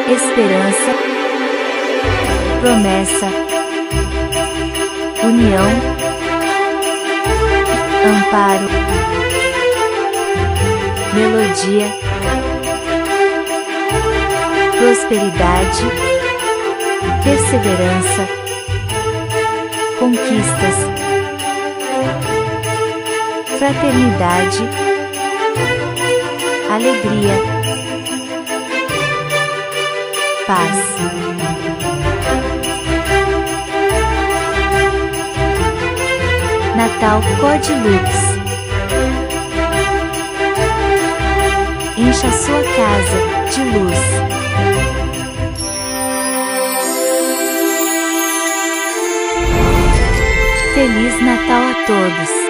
esperança, promessa, união, amparo, melodia, prosperidade, perseverança, conquistas, fraternidade, alegria, paz. Natal Code Lux. Encha sua casa de luz. Feliz Natal a todos!